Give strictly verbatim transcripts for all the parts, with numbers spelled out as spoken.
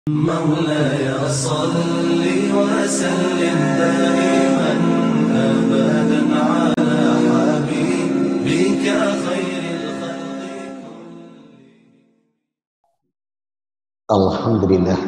مولاي صل وسلم دائما أبدا على حبيبك خير الخلق. Alhamdulillah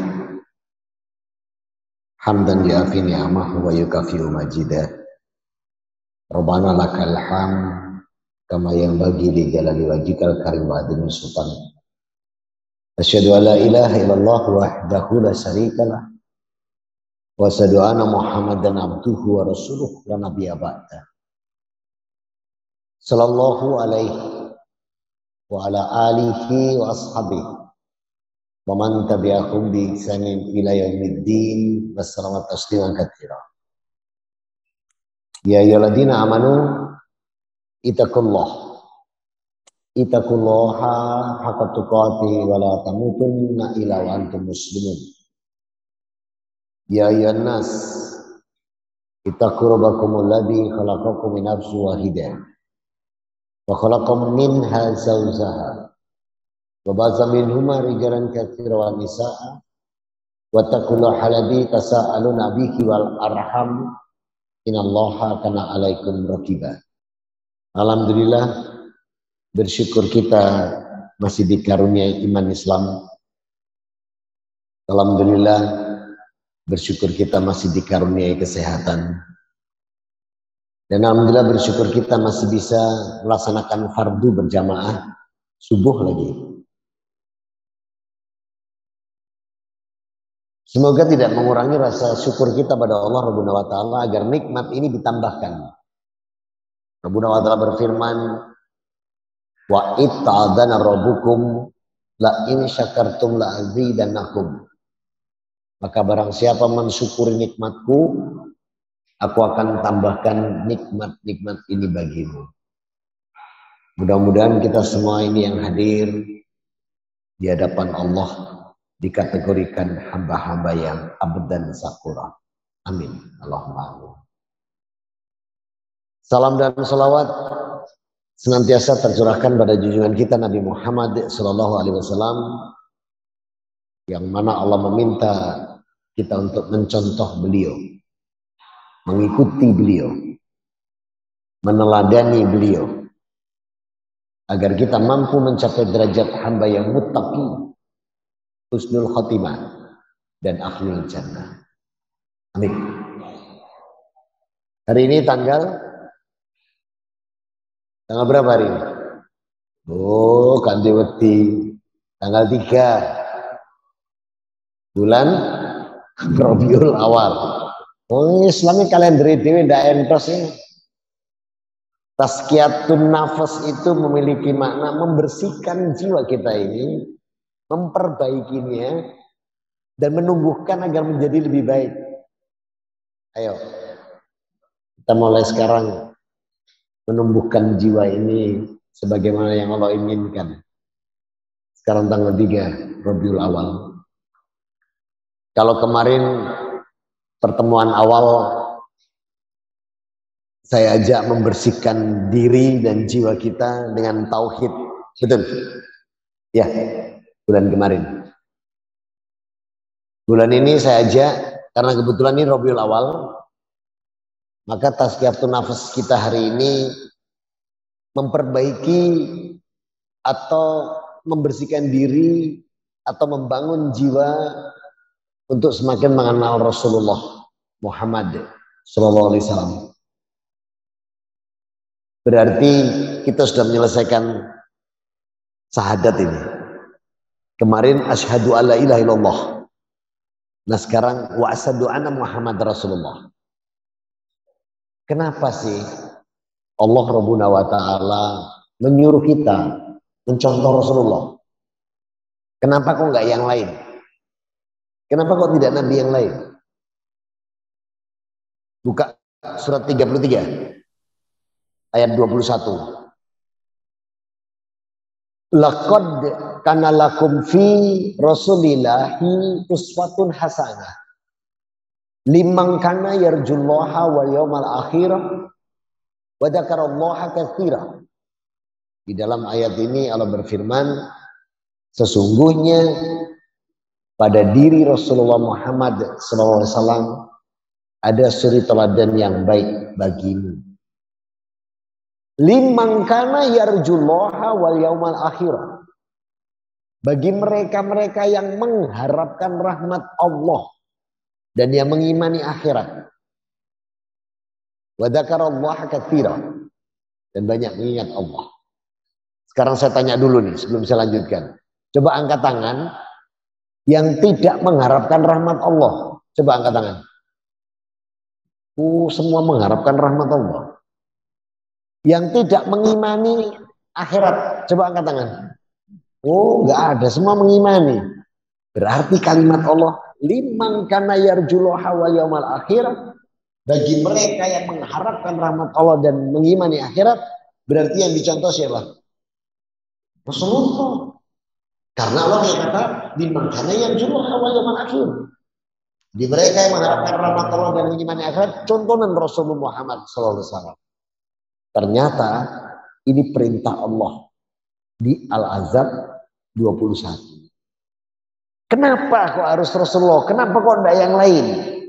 hamdan yu'afi ni'amahu wa yukafi'u majidah. Rabbana lakal hamd kama yanbaghi li jalali wajhikal karim wa adhim sultan. Asyhadu an la ilaha illallah wahdahu la syarikalah wa asyhadu anna Muhammadan abduhu wa rasuluh wa nabiyya ba'da. Sallallahu alaihi wa ala alihi wa ashabihi wa man tabi'ahum bi ihsanin ila yaumiddin. Wassalamu tasliman katsira. Ya ayyuhalladzina amanu ittaqullah ittaqullaha haqqa tuqatih wa la tamutunna illa wa antum muslimun. Ya ayyuhan nas ittaqu rabbakumul ladzi khalaqakum min nafsin wahidah wa khalaqa minha zawjaha wa ba'atha minhuma rijalan katsiran wa nisaa'a wattaqullaha alladzi tasaaluna bihi wal arham innallaha kana 'alaikum raqiba. Alhamdulillah, bersyukur kita masih dikaruniai iman Islam. Alhamdulillah, bersyukur kita masih dikaruniai kesehatan. Dan alhamdulillah bersyukur kita masih bisa melaksanakan fardu berjamaah subuh lagi. Semoga tidak mengurangi rasa syukur kita pada Allah Rabbuna wa ta'ala agar nikmat ini ditambahkan. Rabbuna wa ta'ala berfirman, wa itta'adana rabbukum la in syakartum la azidannakum. Maka barang siapa mensyukuri nikmatku, aku akan tambahkan nikmat-nikmat ini bagimu. Mudah-mudahan kita semua ini yang hadir di hadapan Allah dikategorikan hamba-hamba yang abad dan sakura. Amin. Allahumma amin. Salam dan salawat senantiasa tercurahkan pada junjungan kita Nabi Muhammad Sallallahu Alaihi Wasallam, yang mana Allah meminta kita untuk mencontoh beliau, mengikuti beliau, meneladani beliau, agar kita mampu mencapai derajat hamba yang muttaqi, husnul khotimah, dan ahlul jannah. Amin. Hari ini tanggal Tanggal berapa hari ini? Oh, kanthi wedi. Tanggal tiga. Bulan Rabiul Awal. Oh, Islami kalender dhewe ndak entos ini. Tazkiyatun nafas itu memiliki makna membersihkan jiwa kita ini, memperbaikinya, dan menumbuhkan agar menjadi lebih baik. Ayo, kita mulai sekarang menumbuhkan jiwa ini sebagaimana yang Allah inginkan. Sekarang tanggal tiga Rabiul Awal. Kalau kemarin pertemuan awal saya ajak membersihkan diri dan jiwa kita dengan tauhid. Betul? Ya, bulan kemarin. Bulan ini saya ajak, karena kebetulan ini Rabiul Awal, maka tazkiyatun nafas kita hari ini memperbaiki atau membersihkan diri atau membangun jiwa untuk semakin mengenal Rasulullah Muhammad Sallallahu Alaihi Wasallam. Berarti kita sudah menyelesaikan syahadat ini. Kemarin asyhadu alla ilaha illallah. Nah sekarang wa asyhadu anna Muhammad Rasulullah. Kenapa sih Allah Rabbuna wa ta'ala menyuruh kita mencontoh Rasulullah? Kenapa kok enggak yang lain? Kenapa kok tidak Nabi yang lain? Buka surat tiga puluh tiga ayat dua puluh satu. Laqad kana lakum fi Rasulillahi uswatun hasanah liman kana yarjullaha wal yawmal akhir wa dzakarallaha katsira. Di dalam ayat ini Allah berfirman, sesungguhnya pada diri Rasulullah Muhammad shallallahu alaihi wasallam ada suri teladan yang baik bagimu. Liman kana yarjullaha wal yaumal akhir. Bagi mereka-mereka yang mengharapkan rahmat Allah dan yang mengimani akhirat. Wa dzakarallaha katsiran, dan banyak mengingat Allah. Sekarang saya tanya dulu nih sebelum saya lanjutkan. Coba angkat tangan yang tidak mengharapkan rahmat Allah. Coba angkat tangan. Oh, semua mengharapkan rahmat Allah. Yang tidak mengimani akhirat. Coba angkat tangan. Oh, enggak ada. Semua mengimani. Berarti kalimat Allah, liman kana yarjullaha wal yaumal akhir, bagi mereka yang mengharapkan rahmat Allah dan mengimani akhirat, berarti yang dicontoh siapa? Rasulullah. Karena Allah berkata, liman kana yarjullaha wal yaumal akhir. Di mereka yang mengharapkan rahmat Allah dan mengimani akhirat, contohan Rasulullah Muhammad shallallahu alaihi wasallam. Ternyata ini perintah Allah di Al-Ahzab dua puluh satu. Kenapa kok harus Rasulullah? Kenapa kok tidak yang lain?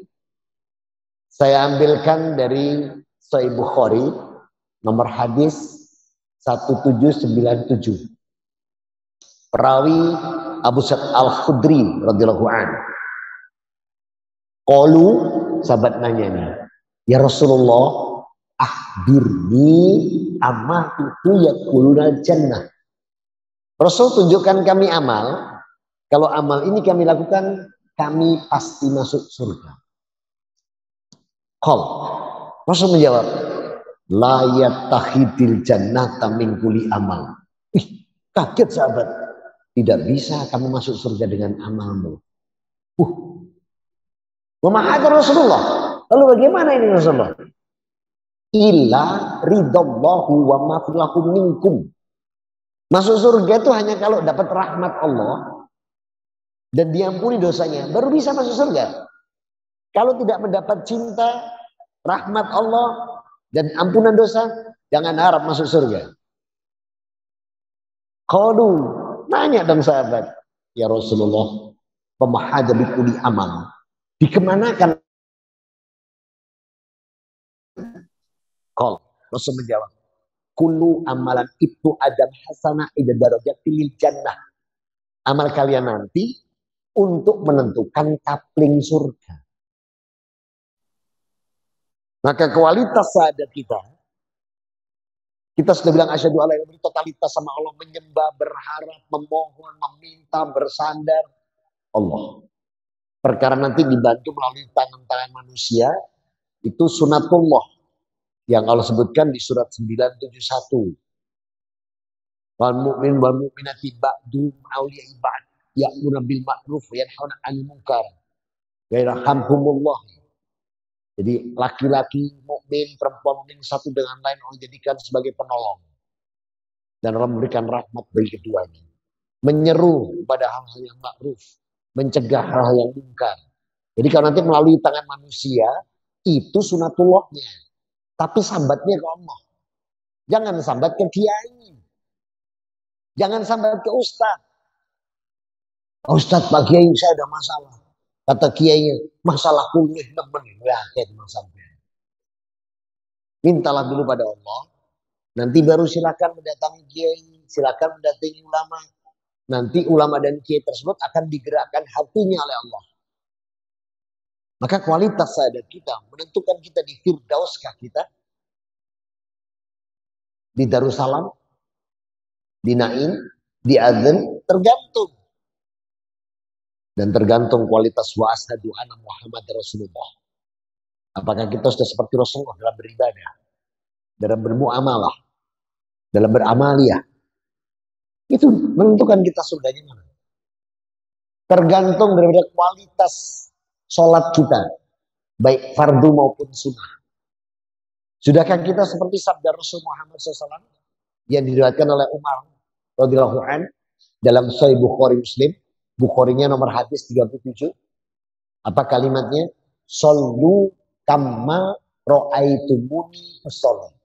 Saya ambilkan dari Sahih Bukhari nomor hadis seribu tujuh ratus sembilan puluh tujuh. Perawi Abu Sa'id Al-Khudri radhiyallahu anhu. Qalu, sahabat nanya nih, ya Rasulullah, akhbirni amma itu yakuluna jannah. Rasul tunjukkan kami amal. Kalau amal ini kami lakukan, kami pasti masuk surga. Qal, Rasul menjawab, la yattakhidil jannata min kulli amal. Ih, kaget sahabat. Tidak bisa kamu masuk surga dengan amalmu. Uh. Wa ma'ada Rasulullah. Lalu bagaimana ini Rasulullah? Illa ridallahu wa mafilakum minkum. Masuk surga itu hanya kalau dapat rahmat Allah dan diampuni dosanya, baru bisa masuk surga. Kalau tidak mendapat cinta, rahmat Allah dan ampunan dosa, jangan harap masuk surga. Qalu, nanya dong sahabat, ya Rasulullah, pemahada bikuli amal, dikemanakan? Qal, Rasul menjawab, kullu amalan itu adam hasanah ida darajatil jannah. Amal kalian nanti untuk menentukan kapling surga. Maka kualitas syahadat kita, kita sudah bilang asyhadu alla ilaha illallah, totalitas sama Allah, menyembah, berharap, memohon, meminta, bersandar Allah. Perkara nanti dibantu melalui tangan-tangan manusia, itu sunatullah yang Allah sebutkan di surat sembilan tujuh satu. Wal mu'min wal mu'minati ba'du awliya'i ba'd ya'muruna bil ma'ruf wa yanhauna 'anil munkar wa yarhamhumullah. Jadi laki-laki mukmin, perempuan mukmin satu dengan lain Allah jadikan sebagai penolong dan Allah memberikan rahmat bagi keduanya. Menyeru pada hal-hal yang ma'ruf, mencegah hal-hal yang munkar. Jadi kalau nanti melalui tangan manusia itu sunatullahnya, tapi sambatnya ke Allah. Jangan sambat ke kiai. Jangan sambat ke ustaz. Ustaz, Pak Kiai, saya ada masalah. Kata kiainya, masalah kuliah nemen. Yakin masalahnya. Mintalah dulu pada Allah. Nanti baru silakan mendatangi kiai, silakan mendatangi ulama. Nanti ulama dan kiai tersebut akan digerakkan hatinya oleh Allah. Maka kualitas syahadat kita menentukan kita di Firdauskah kita, di Darussalam, di Naim, di Adzan, tergantung. Dan tergantung kualitas wa asyhadu anna Muhammad Rasulullah. Apakah kita sudah seperti Rasulullah dalam beribadah, dalam bermuamalah, dalam beramaliyah. Itu menentukan kita surganya mana. Tergantung daripada kualitas sholat kita, baik fardu maupun sunnah. Sudahkah kita seperti sabda Rasul Muhammad shallallahu alaihi wasallam yang diriwayatkan oleh Umar radhiyallahu anhu dalam Sahih Bukhari Muslim, Bukharinya nomor hadis tiga puluh tujuh. Apa kalimatnya? Shollu kamma ra'aitumuni usolli.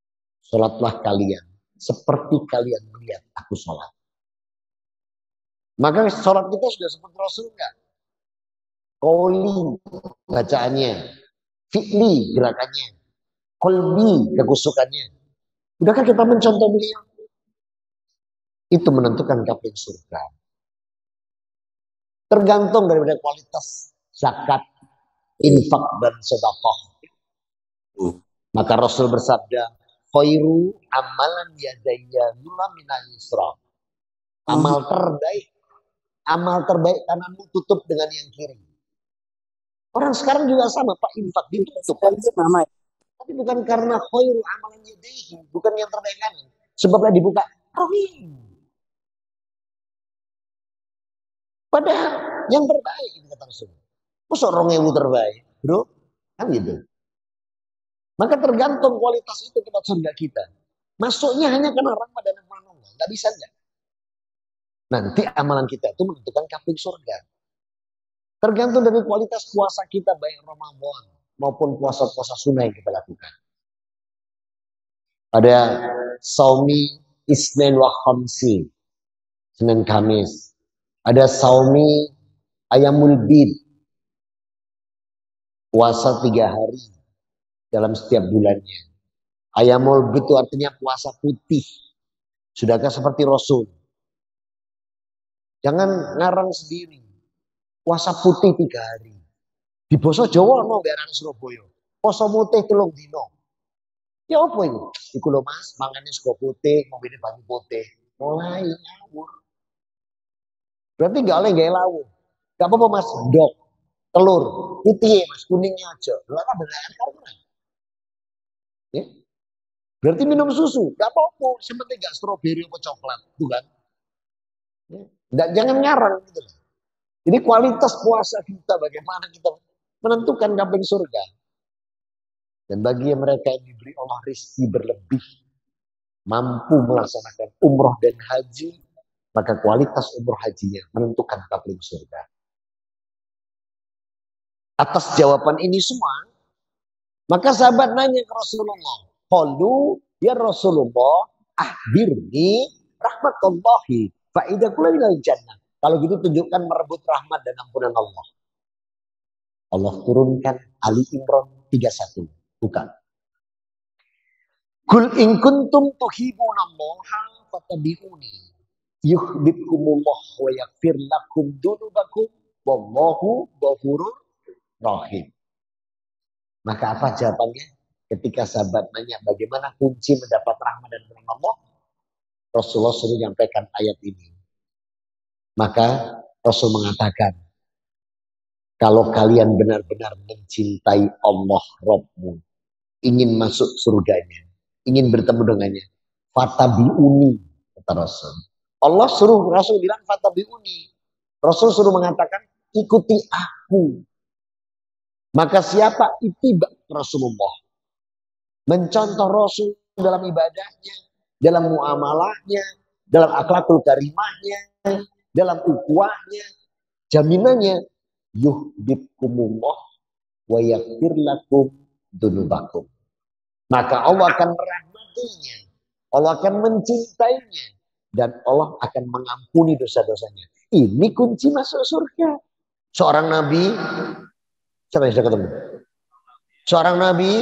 Sholatlah kalian seperti kalian melihat aku sholat. Maka sholat kita sudah seperti Rasul enggak? Qoli bacaannya, fi'li gerakannya, kolbi kekusukannya. Udahkah kita mencontoh beliau? Itu menentukan kapling surga. Tergantung daripada kualitas zakat, infak dan sedekah. Maka Rasul bersabda, khairu amalan yadayya lula minal yusra. Amal terbaik, amal terbaik tanganmu tutup dengan yang kiri. Orang sekarang juga sama, Pak, infak ditutup. Tapi bukan karena khairu amalan yadayhi, bukan yang terbaik kanan. Sebabnya dibuka rohim. Padahal yang terbaik ini kata Rasul. Masa orang yang terbaik, bro? Kan gitu. Maka tergantung kualitas itu tempat surga kita. Masuknya hanya karena rahmat dan amal Allah. Nggak bisa enggak. Nanti amalan kita itu menentukan kapling surga. Tergantung dari kualitas puasa kita baik Ramadan maupun puasa-puasa sunnah yang kita lakukan. Ada saumi Isnin wa Khamsi, Senin Kamis. Ada saumi Ayamul Bid, puasa tiga hari dalam setiap bulannya. Ayamul Bid itu artinya puasa putih. Sudahkah seperti Rasul? Jangan ngarang sendiri. Puasa putih tiga hari. Di Boso Jawa no biaran Surabaya. Poso putih telung dino. Ya apa itu? Iku lho Mas, mangannya sego putih, ngombene banyu putih. Mulai ngawur. Berarti gak oleh gak lawu. Gak apa-apa Mas, dok, telur, putih Mas, kuningnya aja. Lah kan benar karena. Ya. Berarti minum susu, gak apa-apa, seperti gak stroberi atau coklat, bukan? Ya. Nggak, jangan ngarang gitu. Jadi kualitas puasa kita bagaimana kita menentukan kapling surga. Dan bagi mereka yang diberi Allah rezeki berlebih, mampu melaksanakan umroh dan haji, maka kualitas umroh hajinya menentukan kapling surga. Atas jawaban ini semua, maka sahabat nanya ke Rasulullah, qalu ya Rasulullah, ahbirni rahmatullahi fa idza kulal jannah. Kalau gitu tunjukkan merebut rahmat dan ampunan Allah. Allah turunkan Ali Imran tiga puluh satu. Bukan. Kul in kuntum tuhibbunallaha fattabi'uni yuhibbukumullah wa yaghfir lakum dzunubakum wallahu ghafurur rahim. Maka apa jawabannya? Ketika sahabat nanya bagaimana kunci mendapat rahmat dan ampunan Allah, Rasulullah suruh menyampaikan ayat ini. Maka Rasul mengatakan, kalau kalian benar-benar mencintai Allah Rabbmu, ingin masuk surganya, ingin bertemu dengannya, fatabi'uni, kata Rasul. Allah suruh, Rasul bilang fatabi'uni. Rasul suruh mengatakan, ikuti aku. Maka siapa ittiba Rasulullah? Mencontoh Rasul dalam ibadahnya, dalam muamalahnya, dalam akhlakul karimahnya, dalam ukuahnya, jaminannya yuhibbukumullah wa yaghfir lakum dzunubakum. Maka Allah akan merahmatinya, Allah akan mencintainya, dan Allah akan mengampuni dosa-dosanya. Ini kunci masuk surga. Seorang nabi, siapa yang sudah ketemu? Seorang nabi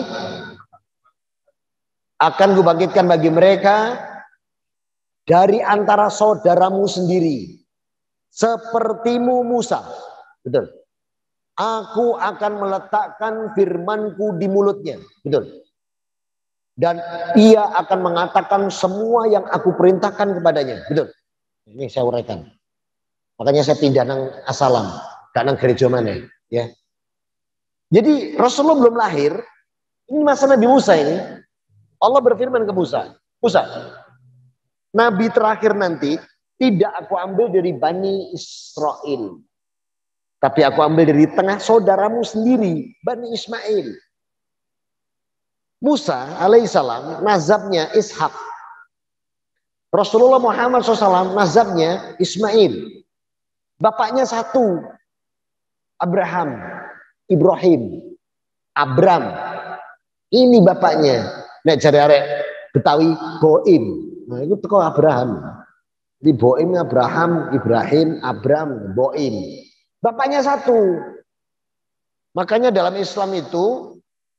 akan kubangkitkan bagi mereka dari antara saudaramu sendiri. Sepertimu Musa. Betul. Aku akan meletakkan firmanku di mulutnya. Betul. Dan ia akan mengatakan semua yang aku perintahkan kepadanya. Betul. Ini saya uraikan. Makanya saya pindah nang asalam. Gak nang gereja mana. Ya. Jadi Rasulullah belum lahir. Ini masa Nabi Musa ini. Allah berfirman ke Musa. Musa. Nabi terakhir nanti tidak aku ambil dari Bani Israel. Tapi aku ambil dari tengah saudaramu sendiri. Bani Ismail. Musa alaihissalam nazabnya Ishak. Rasulullah Muhammad shallallahu alaihi wasallam nazabnya Ismail. Bapaknya satu. Abraham. Ibrahim. Abram. Ini bapaknya. Nek cari arek Betawi Goim. Nah itu teko Abraham. Di Boim Abraham, Ibrahim, Abram, Boim. Bapaknya satu. Makanya dalam Islam itu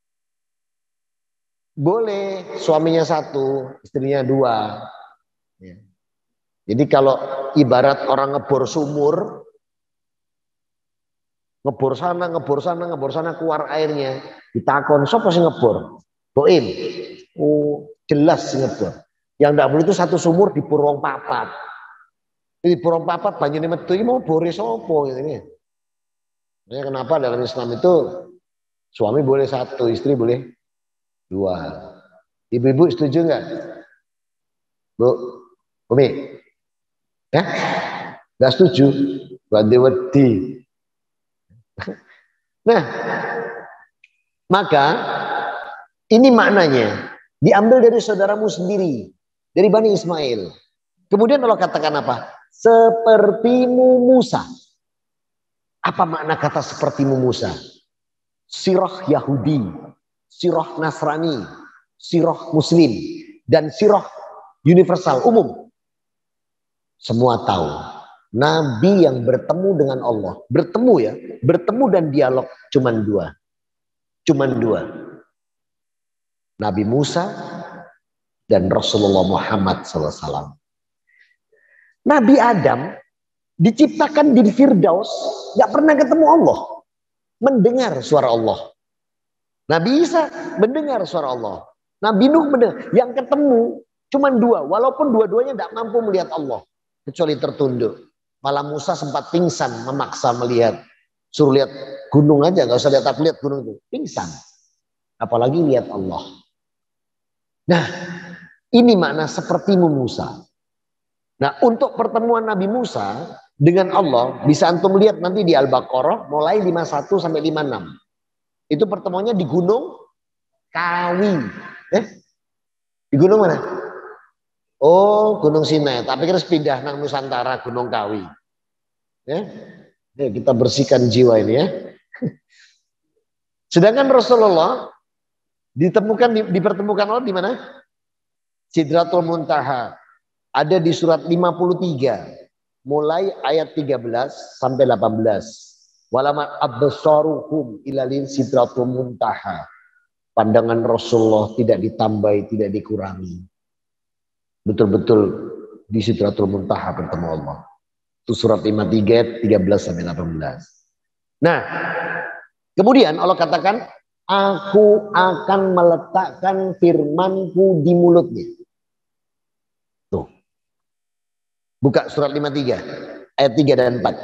boleh suaminya satu, istrinya dua. Ya. Jadi kalau ibarat orang ngebor sumur, ngebor sana, ngebor sana, ngebor sana, keluar airnya. Ditakon, siapa sih ngebor? Boim. Oh, jelas sih ngebor. Yang tidak boleh itu satu sumur di Purwong Papat. Di Purwong Papat banyak metu ini mau boris sopo ini. Nah, kenapa dalam Islam itu suami boleh satu, istri boleh dua. Ibu-ibu setuju nggak? Bu, Umi? Ya? Nggak setuju? Wedi-wedi. Nah, maka ini maknanya diambil dari saudaramu sendiri, dari Bani Ismail. Kemudian Allah katakan apa? Sepertimu Musa. Apa makna kata sepertimu Musa? Sirah Yahudi, sirah Nasrani, sirah Muslim, dan sirah universal umum. Semua tahu. Nabi yang bertemu dengan Allah, bertemu ya, bertemu dan dialog cuman dua. Cuman dua. Nabi Musa dan Rasulullah Muhammad shallallahu alaihi wasallam. Nabi Adam diciptakan di Firdaus, nggak pernah ketemu Allah, mendengar suara Allah. Nabi Isa mendengar suara Allah. Nabi Nuh mendengar. Yang ketemu cuma dua, walaupun dua-duanya tidak mampu melihat Allah, kecuali tertunduk. Malah Musa sempat pingsan memaksa melihat, suruh lihat gunung aja, nggak usah lihat aku lihat gunung itu, pingsan. Apalagi lihat Allah. Nah, ini makna sepertimu Musa. Nah, untuk pertemuan Nabi Musa dengan Allah bisa antum lihat nanti di Al-Baqarah mulai lima puluh satu sampai lima puluh enam. Itu pertemuannya di Gunung Kawi. Eh? Di gunung mana? Oh, Gunung Sinai. Tapi terus pindah nang Nusantara Gunung Kawi. Ya? Ya, kita bersihkan jiwa ini ya. Sedangkan Rasulullah ditemukan dipertemukan Allah di mana? Sidratul Muntaha. Ada di surat lima puluh tiga. Mulai ayat tiga belas sampai delapan belas. Walamat absaruhum ilalin sidratul muntaha. Pandangan Rasulullah tidak ditambahi, tidak dikurangi. Betul-betul di sidratul muntaha bertemu Allah. Itu surat lima puluh tiga tiga belas sampai delapan belas. Nah, kemudian Allah katakan, aku akan meletakkan firmanku di mulutnya. Tuh. Buka surat lima puluh tiga ayat tiga dan empat.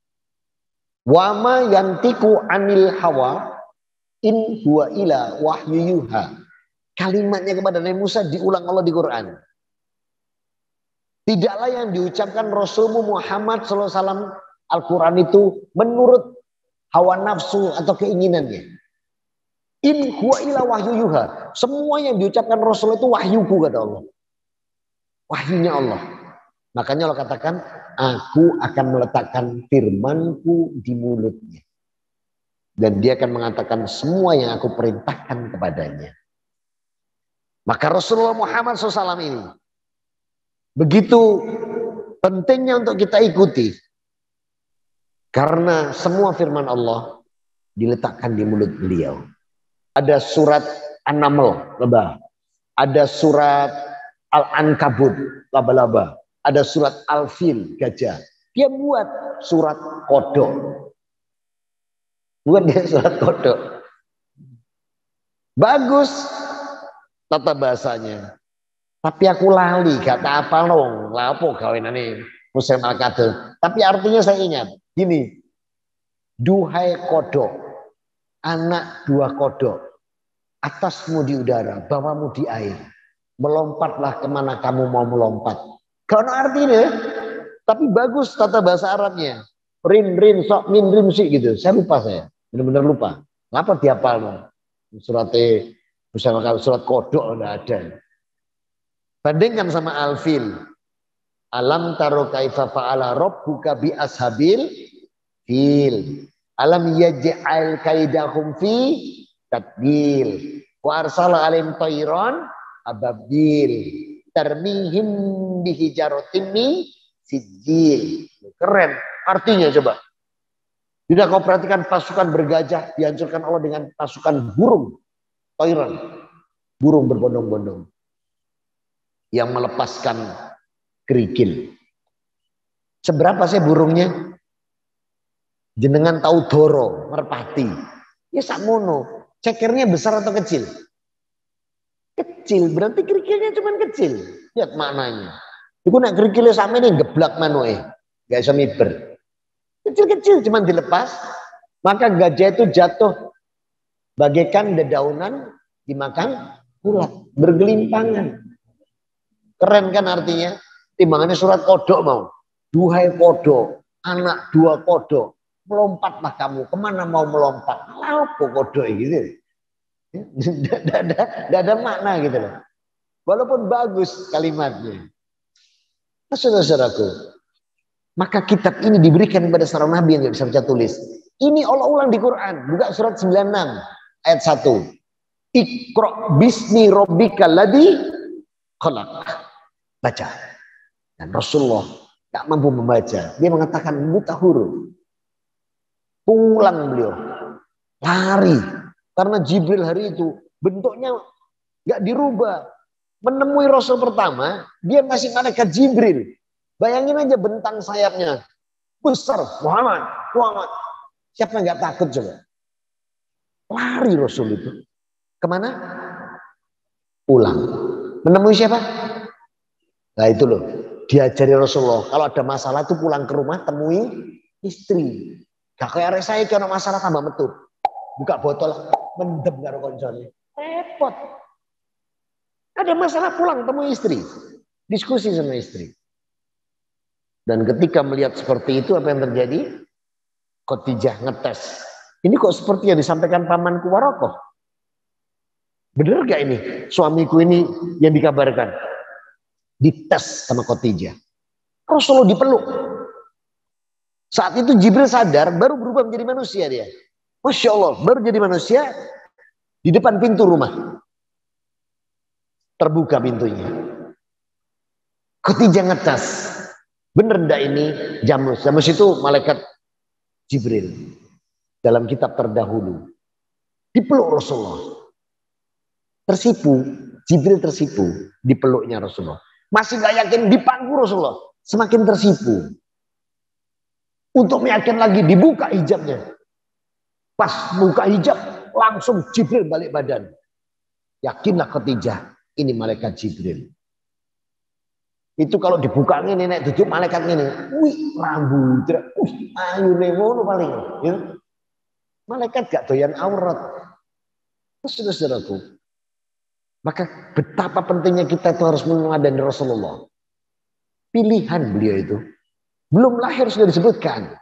Wa ma yantiqu anil hawa in huwa ila wahyu yuha. Kalimatnya kepada Nabi Musa diulang Allah di Quran. Tidaklah yang diucapkan Rasulmu Muhammad shallallahu alaihi wasallam Al-Quran itu menurut hawa nafsu atau keinginannya. In huwa ila wahyu yuha. Semua yang diucapkan Rasul itu wahyuku kata Allah. Wahyunya Allah. Makanya Allah katakan, aku akan meletakkan firmanku di mulutnya. Dan dia akan mengatakan semua yang aku perintahkan kepadanya. Maka Rasulullah Muhammad shallallahu alaihi wasallam ini begitu pentingnya untuk kita ikuti. Karena semua firman Allah diletakkan di mulut beliau. Ada surat An-Naml, lebah. Ada surat Al-Ankabut, laba-laba. Ada surat Al-Fil, gajah. Dia buat surat kodok. Buat dia surat kodok. Bagus tata bahasanya. Tapi aku lali, gak tak apa dong. Lapo kawinane musim Al-Qadr. Tapi artinya saya ingat. Gini. Duhai kodok. Anak dua kodok. Atasmu di udara, bawamu di air. Melompatlah kemana kamu mau melompat. Karena artinya. Tapi bagus tata bahasa Arabnya. Rin, rin, sok, min, rin, si gitu. Saya lupa saya. Benar-benar lupa. Kenapa dihafal? Surat E. Misalnya surat kodok udah ada. Bandingkan sama Al-Fil. Alam taro kaifa fa'ala rabbuka bi ashabil fil. Alam yaj'al kaidahum fi tadbil. Wa arsala alim tayran ababil. Tarmihim bihijaratin min sijil. Keren. Artinya coba. Tidak kau perhatikan pasukan bergajah dihancurkan Allah dengan pasukan burung. Toiron. Burung berbondong-bondong. Yang melepaskan kerikil. Seberapa sih burungnya? Jenengan tahu doro, merpati. Ya sakmono. Cekernya besar atau kecil? Kecil. Berarti kerikilnya cuma kecil. Lihat maknanya. Itu nak kerikilnya sama ini geblak manoe. Gak bisa miber. Kecil-kecil cuma dilepas. Maka gajah itu jatuh bagaikan dedaunan dimakan ulat. Bergelimpangan. Keren kan artinya? Timbangannya surat kodok mau. Duhai kodok, anak dua kodok, melompatlah kamu. Kemana mau melompat? Apa kodok gitu? Tidak ada makna gitu loh. Walaupun bagus kalimatnya. Saudara-saudaraku, maka kitab ini diberikan kepada seorang nabi yang tidak bisa baca tulis. Ini Allah ulang di Quran. Buka surat sembilan puluh enam ayat satu. Iqra bismi rabbikal ladzi khalaq. Baca. Dan Rasulullah tak mampu membaca. Dia mengatakan buta huruf. Pulang beliau. Lari. Karena Jibril hari itu bentuknya nggak dirubah. Menemui Rasul pertama, dia masih malaikat Jibril. Bayangin aja bentang sayapnya. Besar. Muhammad. Muhammad. Siapa yang nggak takut coba? Lari Rasul itu. Kemana? Pulang. Menemui siapa? Nah itu loh. Diajari Rasulullah. Kalau ada masalah itu pulang ke rumah temui istri. Gak kayak arek saya kalau masalah tambah metu. Buka botol mendem karo koncone. Repot. Ada masalah pulang temui istri. Diskusi sama istri. Dan ketika melihat seperti itu apa yang terjadi? Khadijah ngetes. Ini kok seperti yang disampaikan pamanku Warokoh. Bener gak ini? Suamiku ini yang dikabarkan. Dites sama Khadijah. Rasulullah dipeluk. Saat itu Jibril sadar baru berubah menjadi manusia dia. Masya Allah baru jadi manusia di depan pintu rumah. Terbuka pintunya. Khadijah ngetes. Bener ndak ini Jamus? Jamus itu malaikat Jibril. Dalam kitab terdahulu. Dipeluk Rasulullah. Tersipu. Jibril tersipu. Dipeluknya Rasulullah. Masih gak yakin dipangku Rasulullah. Semakin tersipu. Untuk meyakin lagi dibuka hijabnya. Pas buka hijab langsung Jibril balik badan. Yakinlah Khadijah. Ini malaikat Jibril. Itu kalau dibuka ini nek duduk malaikat ini. Wih rambut. Wih ayu nemono paling. Ya. Malaikat gak doyan aurat. Saudara-saudaraku. Maka betapa pentingnya kita itu harus meneladani Rasulullah. Pilihan beliau itu. Belum lahir sudah disebutkan.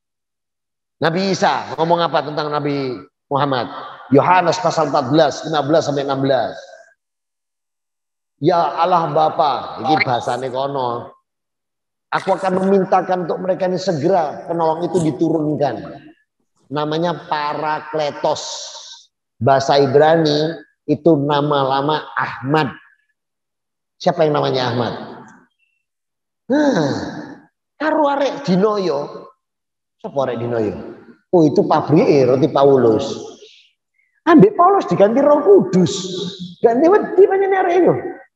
Nabi Isa ngomong apa tentang Nabi Muhammad? Yohanes pasal empat belas, lima belas sampai enam belas. Ya Allah Bapa, ini bahasane kono. Aku akan memintakan untuk mereka ini segera penolong itu diturunkan. Namanya Parakletos. Bahasa Ibrani itu nama lama Ahmad. Siapa yang namanya Ahmad? Nah, karo arek Dinoyo. Siapa arek Dinoyo? Oh itu pabrik roti Paulus. Ambek Paulus diganti Roh Kudus. Ganti wedi panjenengan arek itu.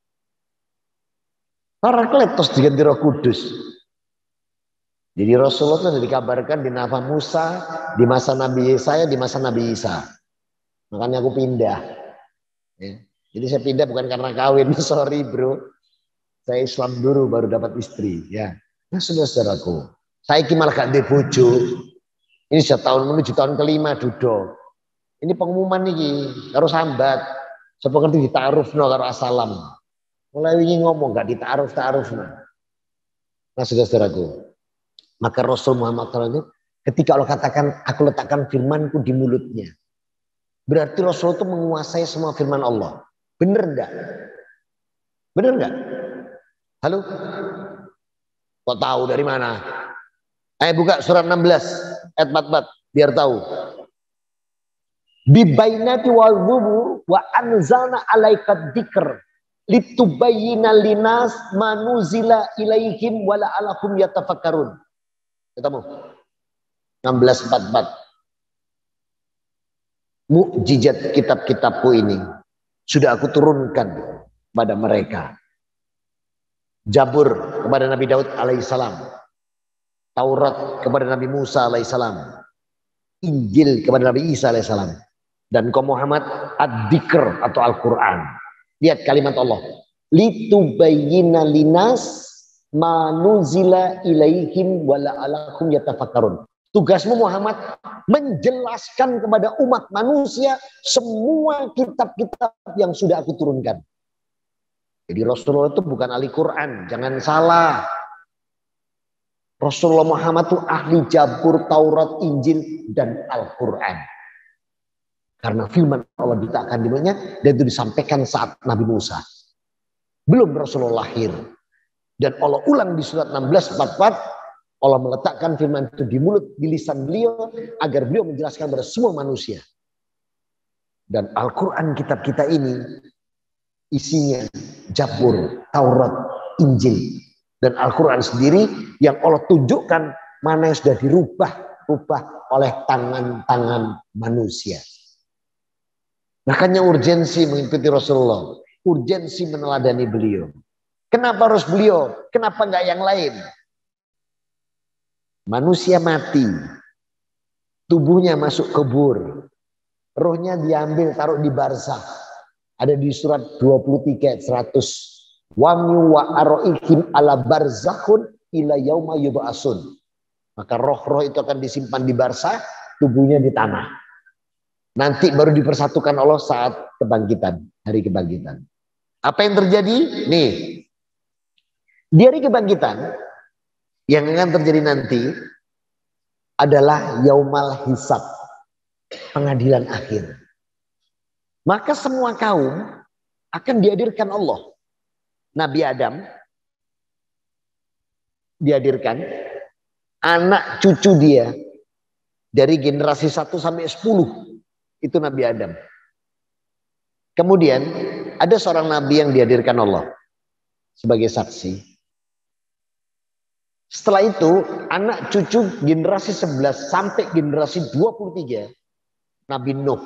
Parakletos diganti Roh Kudus. Jadi Rasulullah itu dikabarkan di nafas Musa, di masa Nabi Yesaya, di masa Nabi Isa. Makanya aku pindah. Ya. Jadi saya pindah bukan karena kawin, sorry bro. Saya Islam dulu baru dapat istri. Ya, nah saudara-saudaraku, saya malah gak bojo. Ini sudah tahun menuju tahun kelima duduk. Ini pengumuman nih, harus sambat. Seperti ditaaruf no karo asalam. Mulai wingi ngomong gak ditaaruf taaruf no. Nah saudara-saudaraku, maka Rasul Muhammad shallallahu alaihi wasallam ketika Allah katakan, aku letakkan firmanku di mulutnya. Berarti Rasul itu menguasai semua firman Allah. Bener enggak? Bener enggak? Halo? Kok tahu dari mana? Ayo buka surat enam belas ayat empat puluh empat biar tahu. Bibainati wal zubur wa anzalna alaika dzikr. litubayyina linas manuzila ilaihim wala alahum yatafakkarun. Ketemu enam belas empat puluh empat. Mukjizat kitab-kitabku ini sudah aku turunkan pada mereka. Zabur kepada Nabi Daud alaihissalam, Taurat kepada Nabi Musa alaihissalam, Injil kepada Nabi Isa alaihissalam, dan kau Muhammad ad-dzikr atau Al-Quran. Lihat kalimat Allah, litubayyina linas manuzila ilaihim wala alahum yatafakkarun. Tugasmu Muhammad menjelaskan kepada umat manusia semua kitab-kitab yang sudah aku turunkan. Jadi Rasulullah itu bukan ahli Quran, jangan salah. Rasulullah Muhammad itu ahli Zabur, Taurat, Injil, dan Al-Quran. Karena firman Allah ditakkan di mulutnya dan itu disampaikan saat Nabi Musa. Belum Rasulullah lahir. Dan Allah ulang di surat enam belas empat puluh empat. Allah meletakkan firman itu di mulut, di lisan beliau agar beliau menjelaskan kepada semua manusia. Dan Al-Quran kitab kita ini isinya Zabur, Taurat, Injil, dan Al-Quran sendiri yang Allah tunjukkan mana yang sudah dirubah-rubah oleh tangan-tangan manusia. Makanya urgensi mengikuti Rasulullah, urgensi meneladani beliau. Kenapa harus beliau? Kenapa enggak yang lain? Manusia mati, tubuhnya masuk kubur, rohnya diambil taruh di barzakh. Ada di surat dua puluh tiga ayat seratus. Wa wa aroihim ala barzakhun ila yauma yub'atsun. Maka roh-roh itu akan disimpan di barzakh, tubuhnya di tanah. Nanti baru dipersatukan Allah saat kebangkitan, hari kebangkitan. Apa yang terjadi? Nih. Di hari kebangkitan yang akan terjadi nanti adalah yaumal hisab, pengadilan akhir. Maka semua kaum akan dihadirkan Allah. Nabi Adam dihadirkan, anak cucu dia dari generasi satu sampai sepuluh itu Nabi Adam. Kemudian ada seorang nabi yang dihadirkan Allah sebagai saksi. Setelah itu anak cucu generasi sebelas sampai generasi dua puluh tiga Nabi Nuh.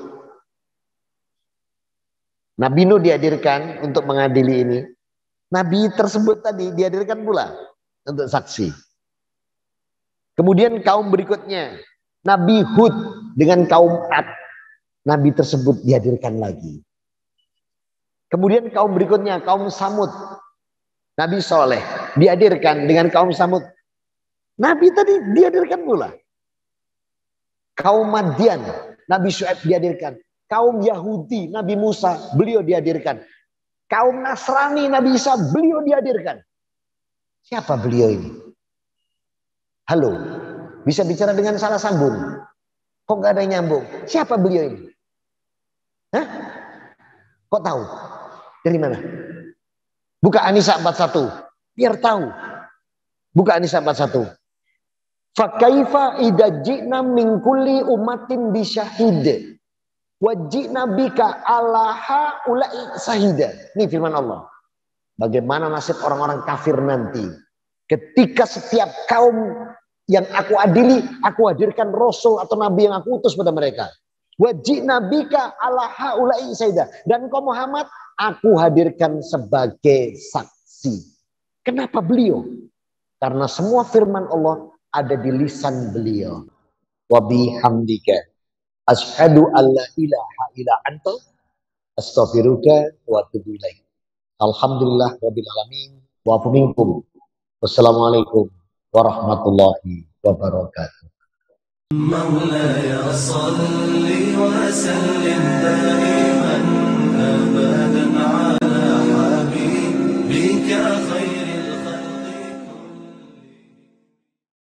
Nabi Nuh dihadirkan untuk mengadili ini. Nabi tersebut tadi dihadirkan pula untuk saksi. Kemudian kaum berikutnya Nabi Hud dengan kaum Ad. Nabi tersebut dihadirkan lagi. Kemudian kaum berikutnya kaum Samud. Nabi Soleh dihadirkan dengan kaum Samud. Nabi tadi dihadirkan pula. Kaum Madian, Nabi Syuaib dihadirkan. Kaum Yahudi, Nabi Musa, beliau dihadirkan. Kaum Nasrani, Nabi Isa, beliau dihadirkan. Siapa beliau ini? Halo, bisa bicara dengan salah sambung. Kok gak ada yang nyambung? Siapa beliau ini? Hah? Kok tahu? Dari mana? Buka An-Nisa empat puluh satu. Biar tahu. Buka An-Nisa empat puluh satu. Fa kaifa idza ji'na min kulli ummatin bi syahid wa ji'na bika ala haula'i sahida. Ini firman Allah. Bagaimana nasib orang-orang kafir nanti ketika setiap kaum yang aku adili, aku hadirkan rasul atau nabi yang aku utus pada mereka. Wa ji'na bika ala haula'i sahida. Dan kau Muhammad aku hadirkan sebagai saksi. Kenapa beliau? Karena semua firman Allah ada di lisan beliau. Wa bihamdika asyhadu alla ilaha illa anta astaghfiruka wa atubu ilaik. Alhamdulillah rabbil alamin wa afu minkum. Wassalamualaikum warahmatullahi wabarakatuh. مولاي صل وسلم دائما